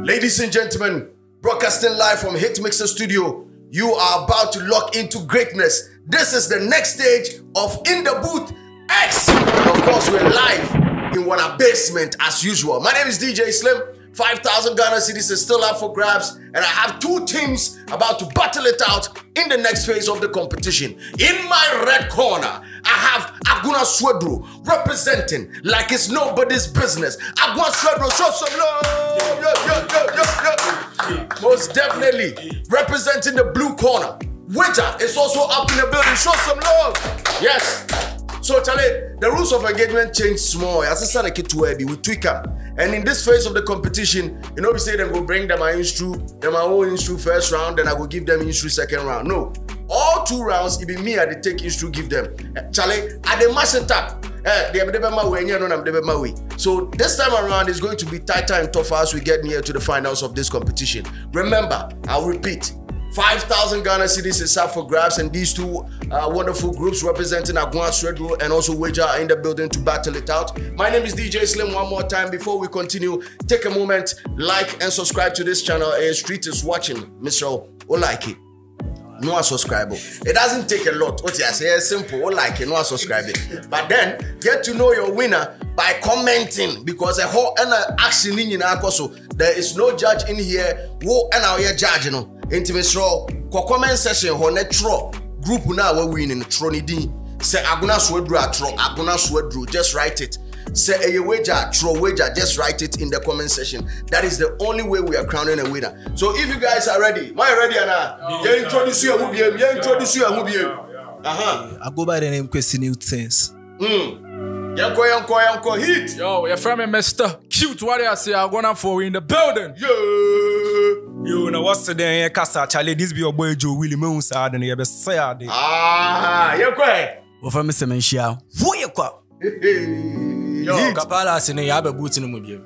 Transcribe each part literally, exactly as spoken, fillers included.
Ladies and gentlemen, broadcasting live from Hitmixer Studio, you are about to lock into greatness. This is the next stage of In The Booth X. And of course, we're live in one basement as usual. My name is D J Slim. five thousand Ghana cedis is still up for grabs, and I have two teams about to battle it out in the next phase of the competition. In my red corner, I have Aguna Swedru representing like it's nobody's business. Aguna Swedru, show some love! Yo, yo, yo, yo, yo. Most definitely representing the blue corner. Winter is also up in the building. Show some love! Yes. So, Charlie, the rules of engagement change small. As a son, we tweak them. And in this phase of the competition, you know, we say them go bring them my instru, them my own instru first round, then I will give them instru second round. No, all two rounds, it be me I dey take instru give them. Charlie, I dey mash it up. Eh, they be my way, you know, I'm my way. So this time around is going to be tighter and tougher as we get near to the finals of this competition. Remember, I'll repeat. five thousand Ghana cedis is up for grabs, and these two uh, wonderful groups representing Aguna Swedru and also Wager are in the building to battle it out. My name is D J Slim. One more time before we continue, take a moment, like and subscribe to this channel. A Street is watching, Mister Olike. No subscribe. It doesn't take a lot. What you say is simple. Like no subscribe. But then get to know your winner by commenting, because a whole and action in your so there is no judge in here. Who and our judge, you know. Intimate raw, comment section, honetro group now we're winning Trony D. Say Aguna Swedru atro, Aguna Swedru, just write it. Say a wager, tro wager, just write it in the comment section. That is the only way we are crowning a winner. So if you guys are ready, am I ready, Anna? You introduce you who be you introduce you who be you. Uh-huh. I go by the name Question New Things. Hmm. Yanko, yanko, yanko, hit. Yo, your friend Mister Cute, what I say, I'm gonna for in the building. Yeah. Yo, now what's the day? Casa, Charlie, this be your boy Joe Willie Moons, and you be say, ah, yanko. What from Mister Menshia? Who you call? Yo, Kapala, say, you have a boot in the movie.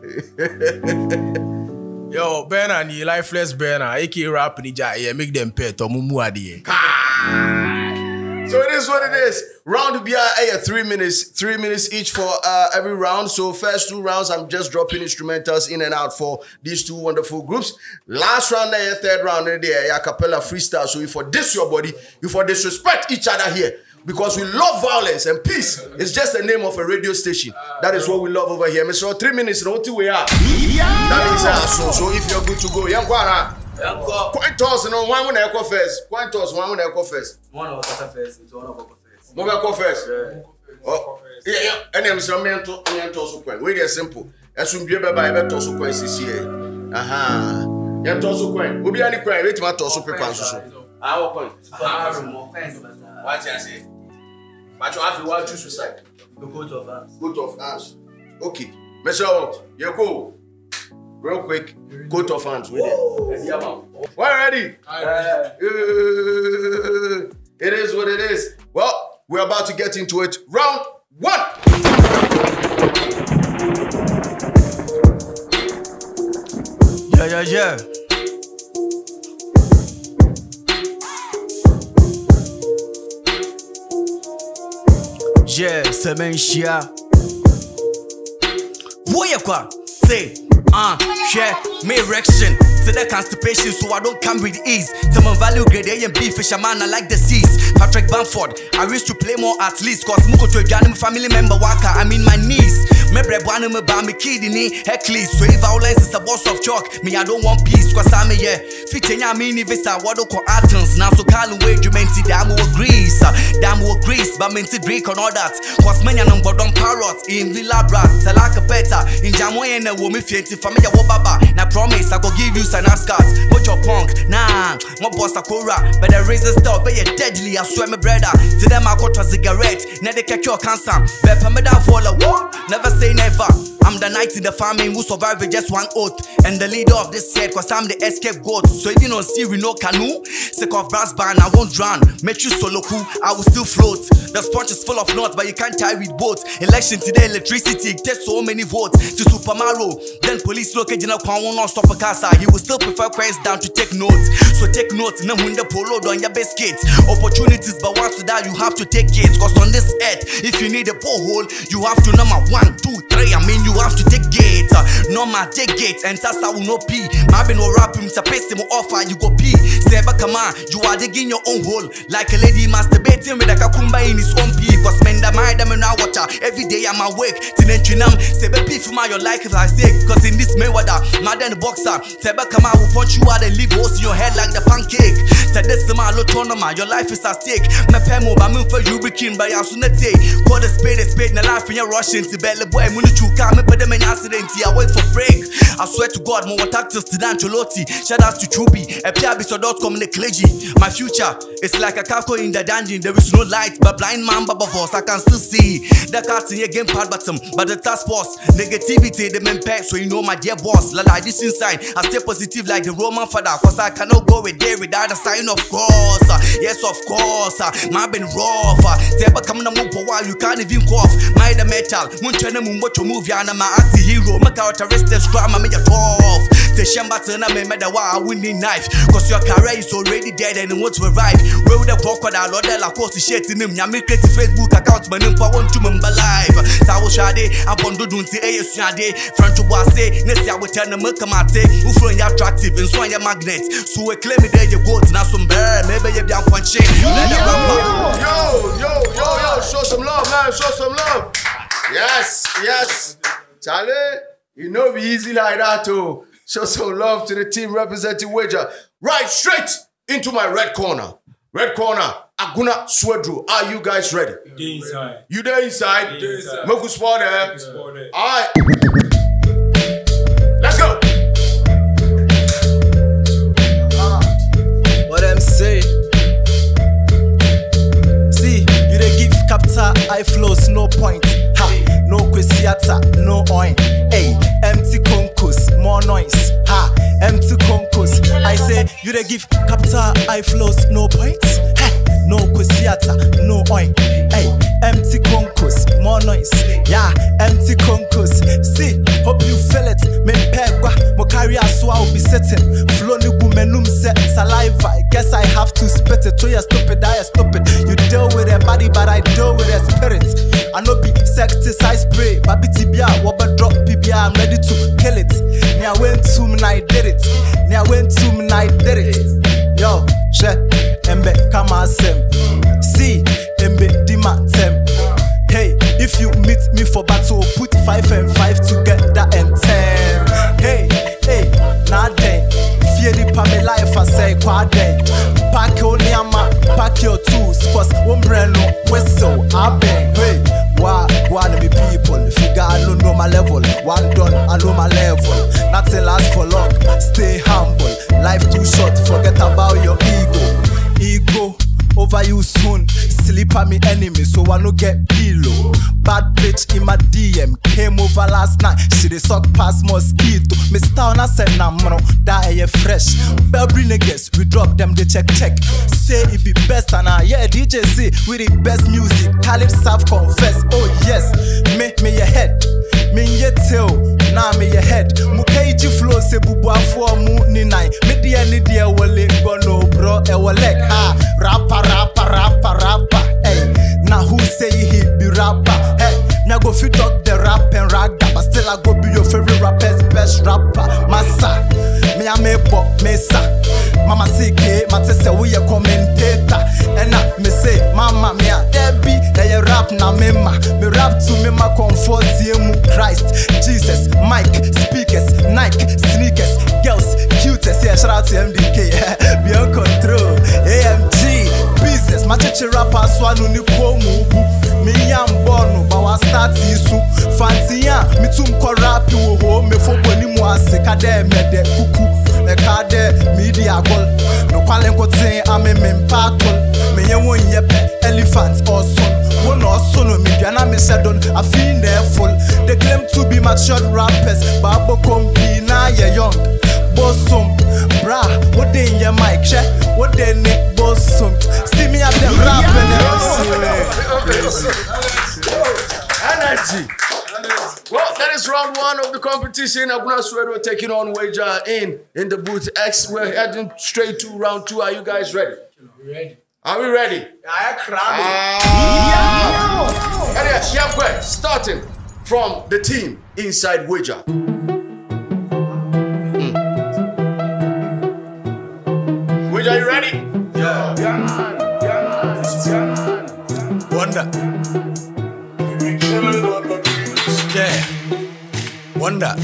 Yo, Ben and the lifeless Ben, I can't rap in the jar, make them pet or Mumuadi. So it is what it is. Round B I A three minutes, three minutes each for uh, every round. So first two rounds, I'm just dropping instrumentals in and out for these two wonderful groups. Last round, there, third round, there, a cappella freestyle. So if for this your body, you for disrespect each other here, because we love violence and peace. It's just the name of a radio station. That is what we love over here. Mister Three minutes, no two way up. That is uh, so. So if you're good to go, young Guara. Coin toss, no one when I go first. Coin toss, one when I go first. One of us first, it's one of us first. Move go first. Oh, yeah, yeah. And I'm some men to men toss coin. Very simple. As we be by by toss coin this year. Aha. Yeah, toss coin. We be any coin. Wait, my toss paper and so. Our coin. What you say? But you have to watch choose side. The coat of arms. Coat of arms. Okay. Mister What? You go. Real quick, coat of hands with it. We're ready. Uh, it is what it is. Well, we're about to get into it. Round one. Yeah, yeah, yeah. Yeah, Semenshia. What you got? Say. Uh, share me erection to the constipation, so I don't come with ease. Some value grade A and B fisherman, I like the seas. Patrick Bamford, I wish to play more at least, cause Muko to a family member waka, I mean my niece. Me brebuana me ba me kidney, heckly. So if violence is a boss of chalk, me I don't want peace, cause I'm here. Fitenya mini visa, what do call Athens. Now so call away, you meant to damn with Greece. Damn with Greece, but meant to Greek and all that. Cause many number don't parrot in Villa Brat, Salaka Peta, in Jamoy and a woman fiated familiar Wobaba. Now promise I go give you some ascot. What your punk? Nah, my boss a cora, but the razor stop, but you're deadly. I swear my brother. To them I got a cigarette, now they catch your cancer. But me down for the war, never say never. I'm the knight in the family who survived with just one oath, and the leader of this set, cause I'm the escape goat. So if you don't see we no canoe, sick of brass band, I won't drown. Make you solo cool, I will still float. The sponge is full of knots, but you can't tie with boats. Election today, electricity, takes so many votes. To Super Mario, then police locate in a will not stop a casa. He will still prefer coins down to take notes. So take notes, no when the polo on your biscuits. Opportunities, but once to that you have to take it. Cause on this earth, if you need a borehole, you have to number one, two, three. I mean you you have to take it. Uh, no my take it, and that's how we no pee. My been no rap him to paste him offer, you go pee. Seba come on, you are digging your own hole. Like a lady masturbating with a kakumba in his own pee. Cause men that my them now water. Every day I'm awake. Tinentinam, Seba pee for my your life if I say. Cause in this Mayweather, mad than the boxer. Seba come on, will punch you out and leave holes in your head like the pancake. Today my lotonoma, your life is at stake. My pemo, my moon for you begin by Asunete. Call the spade, a spade, and life in your rushing to belly boy. Munichu come up with them in accident. I wait for break. I swear to God, more tactics to Dan Cholotti. Shout out to Truby, a P R B so dot com in the clergy. My future is like a carco in the dungeon. There is no light, but blind man, Baba Boss, I can still see. The cards in your game pad bottom, but the task force. Negativity, the men pack, so you know my dear boss. La like this inside, I stay positive like the Roman father. Cause I cannot go with there without a sign of cross. Yes, of course, my been rough. Teba coming a move for a while, you can't even cough. My the metal, moon channel moon, what you move, yana my anti hero. My characteristics, grandma, make a tough. The shamba turn a me made a wow winning knife. Cause your career is already dead and it won't revive. Where would the crocodile or the la cost shit in him? Yami create Facebook account, my name for one to member live. Tawo Shade, Abondo Dunti, A S Yade, Franco Boise, Nessia will turn a Mercamate, who find you attractive and so your magnet. So we claim it there you go to now some bear, maybe you're down punch it. Yo, yo, yo, yo, yo, show some love, man, show some love. Yes, yes. Charlie, you know be easy like that too. Show some love to the team representing Wager. Right, straight into my red corner. Red corner, Aguna Swedru. Are you guys ready? Day inside. You there inside? Day inside. Moku spot there. Spot there. All right. Let's go. What them say? See, you they give Capta high flows, no point. Ha, no quisiata, no oin. Hey, empty concourse, more noise. Ha, empty concourse. I say, you they give Capta high flows, no points. Ha, no quisiata, no oin. Hey, empty concourse, more noise. Yeah, empty concourse. See, hope you feel it. Me pegwa, mo carry so I'll be sitting. Flow ni gumenum set saliva. I guess I have to spit it. To you stupid, I stupid. You deal with a body, but I deal with a spirit. I know be insecticide spray, baby tibia, wobber drop P B I, I'm ready to kill it. Me I went to me, I did it. Me I went to me, I did it. Yo, she, embe kama sem. See, embe dima tem. Hey, if you meet me for battle, put five and five together and ten. Hey, hey, nah then. Fear the pa me life, I say quad then. Pack your nyama, pack your tools, cause one brand no whistle, I bang. Hey, why, why be people? Figure I don't know my level. One done, I know my level. Nothing lasts for long. Stay humble. Life too short, forget about your ego. Ego. Over you soon, sleep on me enemy, so I no get pillow. Bad bitch in my D M came over last night. She dey suck past mosquito. Miss Town I said nah man, that air fresh. Belbry niggas, we drop them they check check. Say it be best and I yeah D J C with the best music. Khalif Saf confess, oh yes, me me your head, me your tail, now nah, me your head. Mukeji flow se bubu afo mu ni nine. Me dia ni dia wale go no bro e wale ha rapper. Rapper, rapper, rapper, hey. Now who say he be rapper? Hey, now go fit talk the rap and ragga, but still I go be your favorite rapper's best rapper. Massa, me a me pop, me sa. Mama say K, ma say we a commentator. And now me say, Mama me a Debbie, they rap na me ma. Me rap to me ma comfort mu Christ, Jesus, mic, speakers, Nike, sneakers, girls, cutest. Yeah, shout out to M D K, beyond control, A M G. Business, my chichi rapper swanu ni komu. Me yam bono, but wa start isu. Fancy ya, me tum ko rap you ho. Me fo boni mu ase kade me de kuku. E kade media gol. No kwalen ko tin ame me mpatol. Me ye won yepe elephant or son. One or son me biana me sedon. I feel there full. They claim to be mature rappers, but abo kompi na ye young. Bosom, bra, what they in your mic, check, what they nick bosom. See me at them rapping Energy. Well, that is round one of the competition. Aguna Swedru taking on Wager in in the booth X. We're heading straight to round two. Are you guys ready? Ready. Are we ready? I cry. Ah. Yeah. Anyway, starting from the team inside Wager. Mm. Wager, are you ready? Yeah. Yeah, man. Yeah, man. Yeah, man. Wonder. Yeah. Wonder.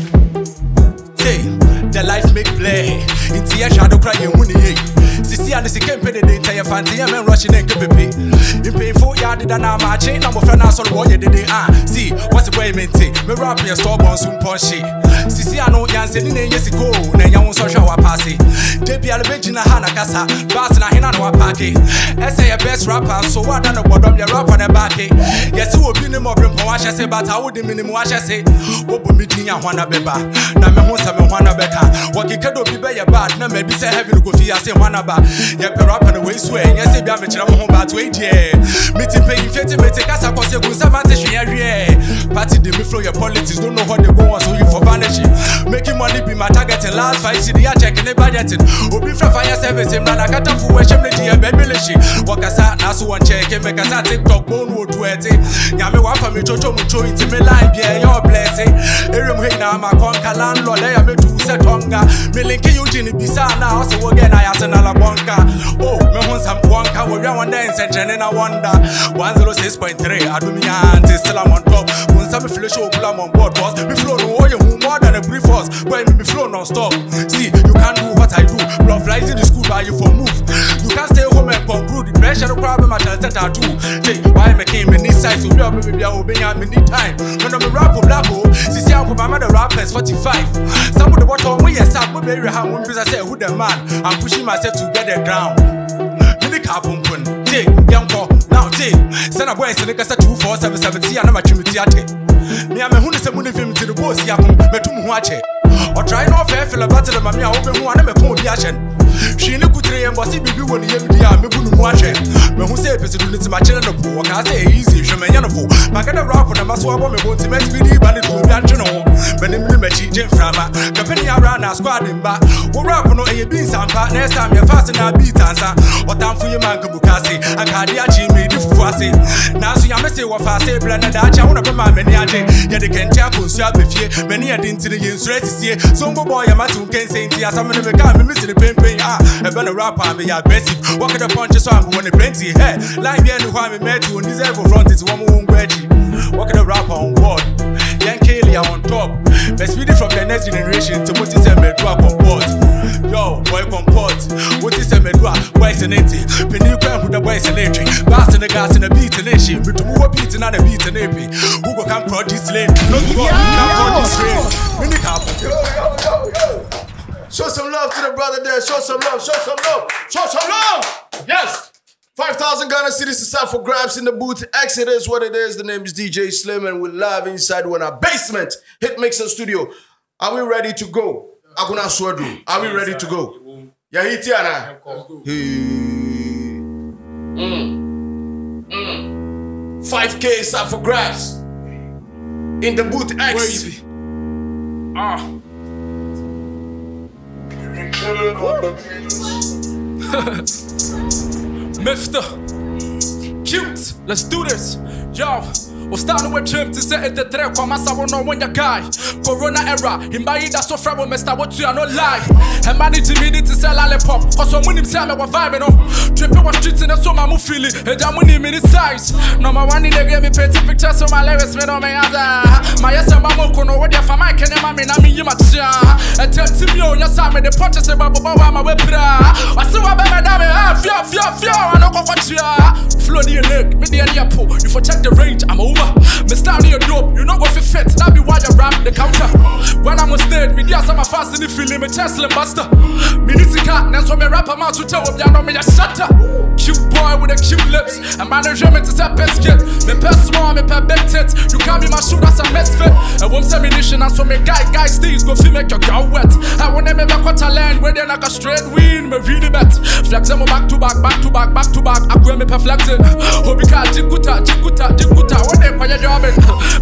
Say, the life make play. Into your shadow cry, you money. Sisi and the campaign the entire fancy and rushing and keep you pay for yard than I'm a chain. I'm a friend. I saw what you did. Ah, see, what's the way, man? Me rap your store on soon punchy. Sisi, I know Yancy years ago. Then you won't social passy. Debbie Alvegina Hana Casa, Bass and I know a party. I say a best rapper, so what done about your rap on a backy. Yes, who will be no more from what I say, but I wouldn't minimum what I say. What would be doing a Juana Beba? Now, me won't have a Juana Becca. What you can do be better bad, no, maybe say heavy to go for say one about. Yeah, per up on the way sway. Yes, if I'm a home about wait, yeah. Meeting paying fifty, me take us across your good samantation, yeah. Party, they flow your politics, don't know what they go on, so you for vanishing. Making money be my target in last five city, I check and they budgeting. Obi from fire service, him, and I got a full worship, the baby. Walk us out, now so one check, and make us out TikTok, bone wood to it. Yammy, one for me, Jojo, Mucho, into me line, yeah, your blessing. Erum, hey, now my conca landlord, I am a two set hunger. Millinky Eugene, Bisa, now, so again, I ask another bonka. Oh, me want some bonka, we're one dance and Jen, and I wonder. one oh six point three, I do me auntie, still I'm on top. When some flash show, I'm on board, boss. We flow no oil, more than a brief force, but me flow non stop. See, you can't do what I do. Love flies in the school, buy you for move. You can't stay home and conclude. The pressure, the problem, I tell that too. Hey, why me came in this size, so we are maybe obeying me need time. When I'm a rap for black hole, see, I'm with my mother rappers forty-five. Some of the water on me, yes, I'm with Mary Ham, one piece I say, who the man? I'm pushing myself to get the ground. Mini car pumping, take, young call, now take. Send a boy, send a cassa two four seven seventy, and I'm a trinity. Me, I'm a hundred seventy film to the boss, Yakum, but to watch it. Or try no fair feel about the mammy, I open one and a cold yashin. She look good and bossy be when you have the army wouldn't watch it. Me who say president to my children of poor, I say easy, she may know. I got a rap on the Maswa woman, want to make speedy, but it will be antional. But in the Mechi, Jim Frama, the penny around our squad in back. We're rap on A B some part next time you're fast and I beat answer. What time for your man Kabukasi, and Kadiachi made it for us. Now, so I may say what I say, blended that I want to put my many a day. Yet they can tell us, you have with you, many a didn't see the insurance here. Some boy, I'm at two can say, I'm going to become missing the pain pain. A better rapper, I'm aggressive. Walk at the punches, so I'm going to plenty. Hey, line behind the one we met you, and this ever front is one more wedgie. Walk at the rapper on board. Young Kelly on top. Let's speed it from the next generation to what is a medua comport. Yo, boy comport. What is a medua? Why is an empty? Penny crap with the boys and entry. Bass in the gas in the beat and nation. But to move a beat and not a beat and A P. Who will come for this lane? No, go come for this lane. Mini cap. Yo, yo, yo, yo. Show some love to the brother there. Show some love. Show some love. Show some love. Yes. five thousand Ghana cities is up for grabs in the booth. X, it is what it is. The name is D J Slim, and we're live inside one our basement Hit Mixer studio. Are we ready to go? Aguna Swadu. Are we ready to go? Yeah, Hitiana. Mm. Mm. five K is up for grabs in the booth. X. Ah. Mister Cute, let's do this. Yo, we're starting with Chim to set it the track. Kwa masa wono when ya guy. Corona era, himbai da so fra we Mister what you are not lie. And manage me to sell lollipop. Cause when him tell me what vibe no. Tripping was streets in the so my feel it. And I'm winning mini size. Number one in the game, me paint pictures of my lyrics, me no me other. My yes and mama kono what ya for my can ma me na me yima tia. And tell me on your side me the punches say baba baba my webra. I see what baby da me ah fio fio fio I no go for ya. Flow the leg, me the area pull. You for check the range, I'm over. Me stand near dope, you know go fi fit. That be why you rap the counter. When I'm on stage, me dia some fast in the feeling, me Tesla buster. Me need to cut, that's why me rap a man to tell me I know me a shutter. Cute boy with the cute lips, and manager me to say biscuit. Me pass small, me pair big tits. You can't be my shoe, that's a misfit. And one semi-nation, and so me guy, guy steals go fi make your girl wet. I want them back what I land, where they like a straight win, me really bet. Flex them back to back, back to back, back to back. I go me per flexing. Hobby car, jikuta, jikuta, jikuta. When they quiet jobbing,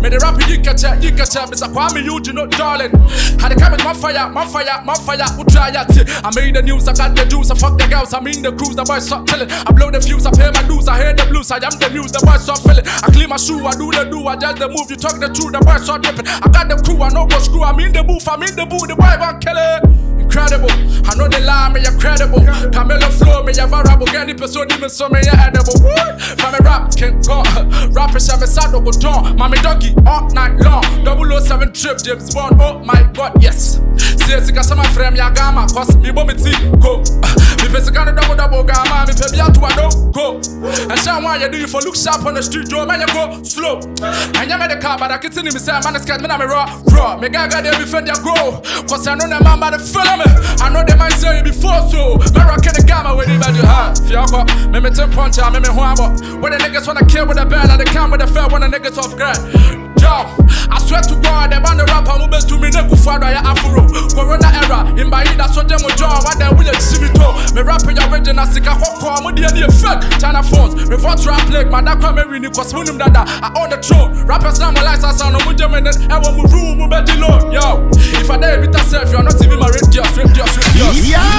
Me the rap you catch it, you catch it. Mister Kwame Eugene, no darling. Had the cabin, my fire, my fire, my fire. Who try it? I made the news, I got the juice. I fuck the girls, I'm in the cruise. The boys stop telling. I blow the fuse, I pay my dues. I hear the blues, I am the news. The boys stop feeling. I clean my shoe, I do the do. I just the move, you talk the truth. The boys stop dipping. I got the crew, I know go screw. I'm in the booth, I'm in the booth. The boy want kill it. Incredible. I know they lie, me you're credible. Camelo flow, me you're variable. Get the episode, even so me you're edible. From a rap, can't go. Rappers have a saddle, go down. Mommy doggy, all night long. double oh seven trip, James Bond. Oh my god, yes. See, it's a sama frame, ya gamma. Cause me bomb it, go. Me face a kind of double double gamma. Me pay me out to a no go. And show why you do you for look sharp on the street, Joe, man, you go slow. And you made the car, but I continue me say, man, it's cat, me, I'm raw, raw. Me gaga, they be fed, ya grow. Cause I know the man by the film. I know they might say it before, so me rockin' the gamma with the bad you have. Fiako, me me ten punch, me me huabo. When the niggas wanna kill with the bell, and they come with the fair when the niggas off grad. Yo, I swear to God, the band the rapper who best to me, neku fado ya afro. Corona era, in by that so them with John, what they will see me to. Me rapping your original sick, I hope for me, the effect. China phones, revolt rap plague, my dad come every cause we him dada. I own the throne, rappers now my license, I know with them and then I want to room, move better low. Yo, if I dare beat myself, you're not even my radio, radio, radio.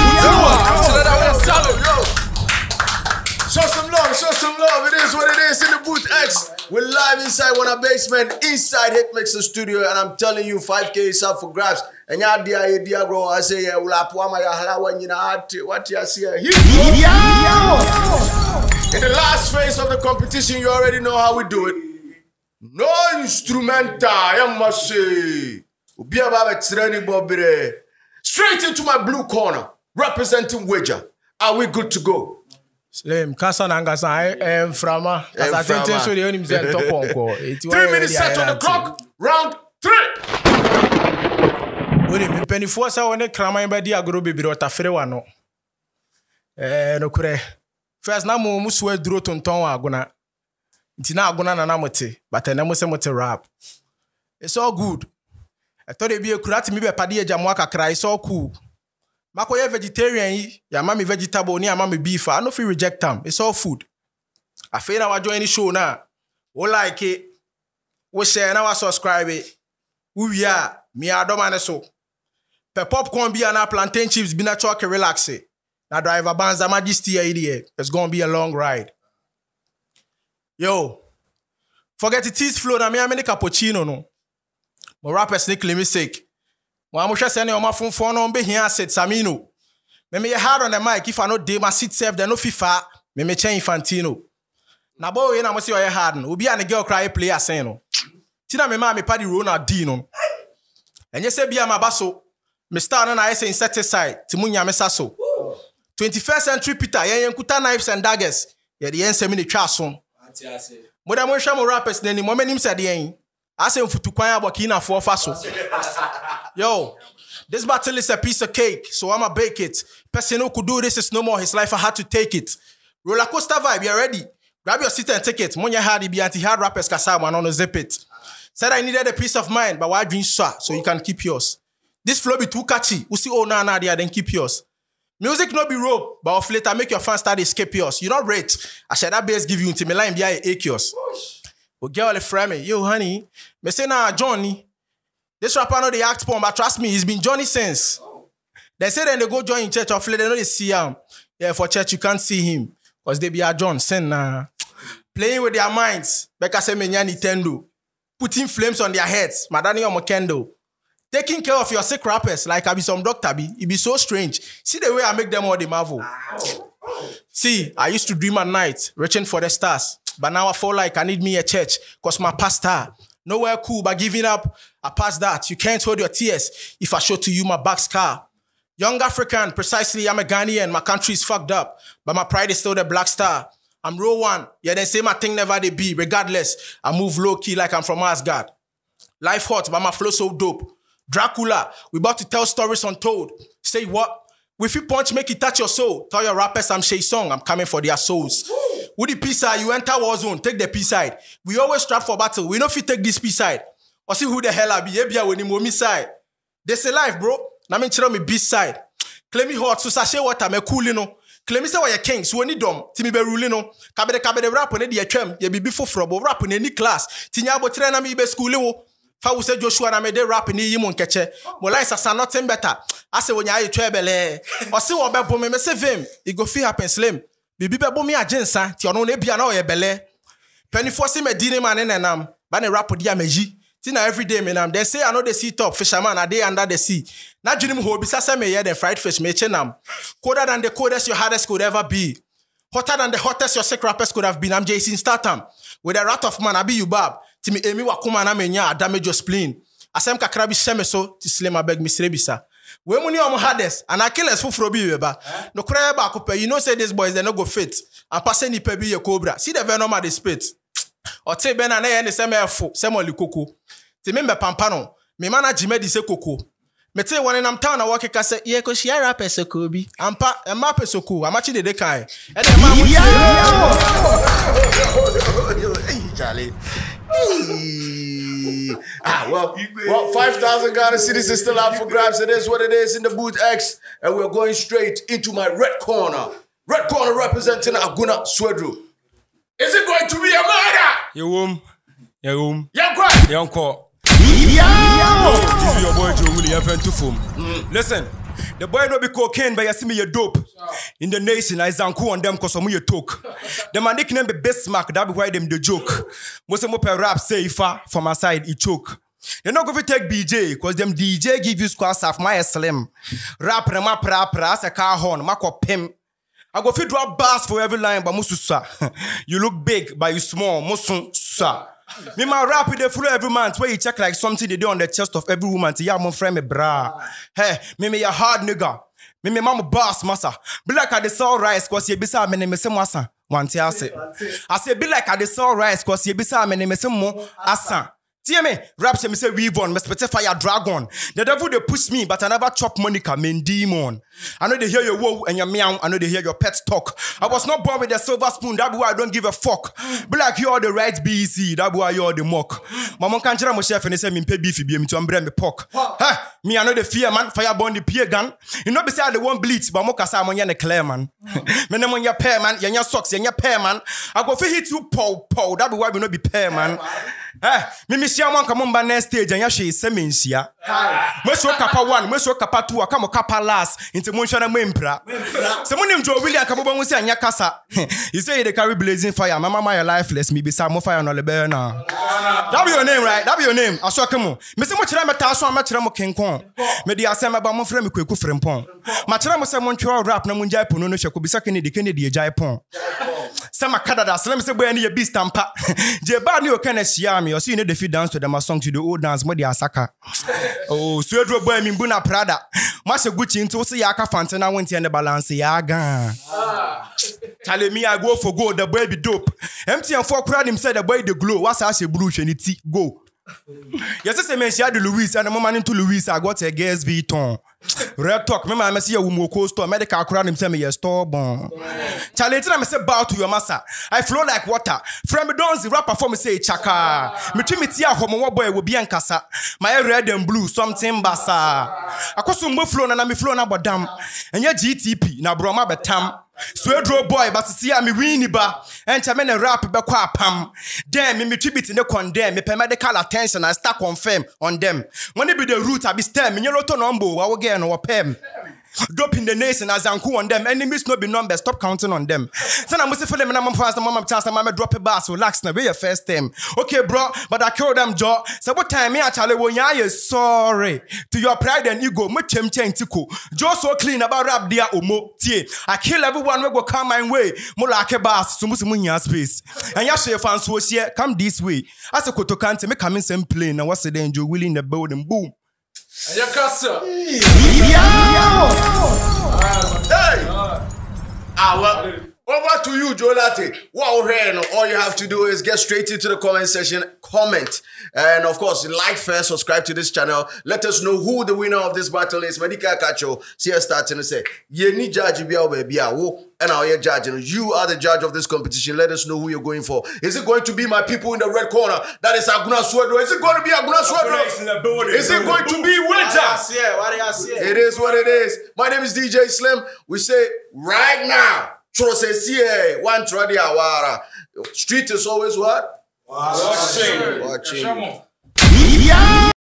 Show some love, show some love. It is what it is in the Booth X. We're live inside one of basement, inside Hitmixer Studio, and I'm telling you, five K is up for grabs. And ya dia dia bro, I say yeah, ula puama ya halawa nyina ati what you see here. In the last phase of the competition, you already know how we do it. No instrumental, I must say. Ubia baba training bobire. Straight into my blue corner, representing Wager. Are we good to go? Slim, kasa nangasa em frama. Kasa tente so de onim zen top onko. Three minutes set on the clock. Round three. Odi me penifo sa woni kraman ba di agro bebire otafere wa no. Eh no kure. First na mo musu aduro tonton wa agona. Nti na agona na na mote, but na mo se mote rap. It's all good. I thought it be a kurati mi be padi eja mo akakra. It's all cool. Makoye vegetarian, ya mami vegetable, ni ya mami beef. I no feel reject them. It's all food. I feel now I join the show now. We like it. We share now, subscribe it. We are me I don't mind so. Pe popcorn be na plantain chips be na chalk relax it. Na driver bands majesty idea. It's gonna be a long ride. Yo, forget the tease flow na me ameni cappuccino no. My rapper sneak me sake. Mo amusha sene o ma funfun no be hia set Samino. Me me hard on the mic if I no dey my seat self then no FIFA. Me me chen Infantino. Na boy we na mo say o hard no. Obi an girl cry play asen no. Ti na me ma me padi Ronaldinho. Enye se bia ma baso. Me star na na say insecticide. Ti munya me saso. twenty-first century Peter yen kuta knives and daggers. Ye de yen se me ne twa so. Mo da mo hwa mo rappers na ni mo manim se de yen. Ase mfutu kwan abokina fo fa so. Yo, this battle is a piece of cake, so I'ma bake it. Person who could do this is no more his life, I had to take it. Roller coaster vibe, you ready? Grab your seat and take it. Monya hardy be anti-hard rappers kasa man on zip it. Said I needed a peace of mind, but why drink so so you can keep yours. This flow be too catchy. You see oh na na there, then keep yours. Music no be rope, but off later make your fans start escape yours. You not rate. I said that bass give you until me line be a yours. But girl the frame, yo honey, me say nah Johnny. This rapper know the act porn, but trust me, he's been Johnny since. They say then they go join in church of late, they know they see him. Yeah, for church you can't see him. Because they be a John, sin nah. Playing with their minds. Becca say me Nintendo. Putting flames on their heads. Madani or Mokendo. Taking care of your sick rappers like I be some doctor be. It be so strange. See the way I make them all the marvel. See, I used to dream at night, reaching for the stars. But now I feel like I need me a church. Cause my pastor. Nowhere cool, but giving up, I pass that. You can't hold your tears if I show to you my back scar. Young African, precisely, I'm a Ghanaian. My country is fucked up, but my pride is still the black star. I'm row one, yeah, they say my thing never they be. Regardless, I move low-key like I'm from Asgard. Life hot, but my flow so dope. Dracula, we about to tell stories untold. Say what? If you punch, make it touch your soul. Tell your rappers I'm Shay Song, I'm coming for their souls. With the P-side, you enter war zone, take the P-side. We always strap for battle, we know if you take this P-side. Or see who the hell I be, ebia when you me side. They say life, bro. Na me chiro me B-side. Claim me hot, so sachet water, me cool, you know. claim say we king so oni dom ti me be rule no kabede kabede rap ne de atwam ye bibi foforo bo rap ne ni class ti nya abotre na me be school wo fa wo say Joshua na me de rap ni yi mo nkeche mo like sasa nothing better ase wo nya aye twebele o se wo be bo me me se vim e go fit happen slim bibi be bo me agensa ti ono na bia na o ye bele penifo se me di ne man ne nam ba ne rap dia meji ti na every day me nam they say I know the sea top fisherman are they under the sea na dream ho bisa say me here the fried fish me chenam colder than the coldest your hardest could ever be hotter than the hottest your sick rappers could have been I'm Jason Statham with a rat of man I be you bab ti me emi wakuma na me nya damage your spleen asem kakra bi sheme so ti slim abeg me srebisa we mu ni om hardest and I kill us fufuro bi we ba no kra ba ko you know say these boys they no go fit and pass any pe bi ye cobra see the venom at the spit or take ben na ye ne se me fo se mo likoko ti me pampa no me mana jime di se koko me te one nam town na work ka se ye ko share rap esoko bi ampa e ma pesoko amachi de de kai e de ma mu Hey, Charlie. Ah, well, well, five thousand Ghana cedis is still out for grabs. It is what it is in the booth X, and we're going straight into my red corner. Red corner representing Aguna Swedru. Is it going to be a murder? You womb, you womb, Yeah, great. young call. Yeah. This is your boy Joe Willie. Have to form. Listen, the boy no be cocaine, but you see me you dope. In the nation, I zanku on them cause some you talk. The man nickname be Bismarck. That be why them the joke. Most of them rap safer from my side he choke. They not going to take B J cause them D J give you squash off my slim. Rap rema pra pra as a car horn, mako pim. I go fit drop bars for every line, but musu sa. You look big, but you small, musu sa. Me my rap with the flow every month where you check like something they do on the chest of every woman. To yeah, my friend me bra. Hey, me me a hard nigga. Me me mama boss massa. Be like I the sell rice cause you be sa me name se massa. One tia say. I say be like I the sell rice cause you be sa me name se mo asa. See me, rap say me say weave on, me spit fire dragon. The devil they push me, but I never chop Monica, main demon. I know they hear your woe and your meow, I know they hear your pets talk. I was not born with a silver spoon, that why I don't give a fuck. Be like you are the right B C, that why you are the mock. Mama can't tell my chef and they say me pay beefy be me to umbrella me pork. Ha! Me I know the fear man, fire burn the peer gun. You know beside the one bleach, but moka sa mon clear man. Me name on your pair man, your socks, your pair man. I go for hit you pow pow, that why we not be pair man. Eh, me me share one come on by next stage and yashi semensia. Most work kappa one, most work kappa two, come kappa last into Monshana Mempra. Someone named Joe William Kabobo say and yakasa. You say they carry blazing fire, my mama lifeless, me be some more fire on the burner. That be your name, right? That be your name. I saw come on. Me say much time at so much time King Kong. Me the asem about my friend me quick friend pon. My time say Montreal rap na munjai pono no shako be sakini the Kennedy jai pon. Sama Canada, so let me say boy any your beast tampa. Je ba ni o kana shia me, or see you know the fit dance to them a song to the old dance mo the asaka. Oh, Swedru boy me mbuna Prada. Masha Gucci into say yaka fanta na went in the balance ya gan. Tell me I go for gold, the boy be dope. Empty and four crowd him said the boy the glow. What's actually blue and it go. Yes, I mentioned she had the Louis and the moment into Louis I got a gas V ton. Red talk, remember I see a woman store, medical crowd him tell me a store born. Challenge I say bow to your master. I flow like water. From don't the rapper for me say chaka. Me treat me tia homo boy will be en casa. My red and blue, something basa. I cause some flow na me flow na bodam. And your G T P na bro ma betam. Swedru boy, but see me winnie ba. And chamene rap be kwa pam. Damn, me me tribute in the condemn. Me pay medical attention. I start confirm on them. When it be the root, I be stem. Me yellow to number. I will get no pem. Drop in the nation as Anku on them. Enemies no be numbers. Stop counting on them. So I must say for them. I'm fast. I'm mama chance. I'm drop a bar. So relax now. Be your first time. Okay, bro. But I killed them jaw. So what time me actually when you sorry to your pride and ego. Me chem chen tiku. Joe so clean about rap dia omo tie. I kill everyone. We go come my way. Mo like a bass. So much money space. And you say fans was here. Come this way. As a koto kante me come in same plane. Now what's the danger? Willie in the building. Boom. Yakasa. Hey! Ah, well, Over to you, Jolate. Wow, all you have to do is get straight into the comment section, comment, and of course, like first, subscribe to this channel. Let us know who the winner of this battle is. Medical Kacho, see us starting to say, "Ye ni judge baby, and our judge, you are the judge of this competition. Let us know who you're going for. Is it going to be my people in the red corner? That is Aguna Swedro. Is it going to be Aguna Swedro? Is it going to be Winter? It is what it is. My name is D J Slim. We say right now. One awara. Street is always what? Watching. Watching. Yeah.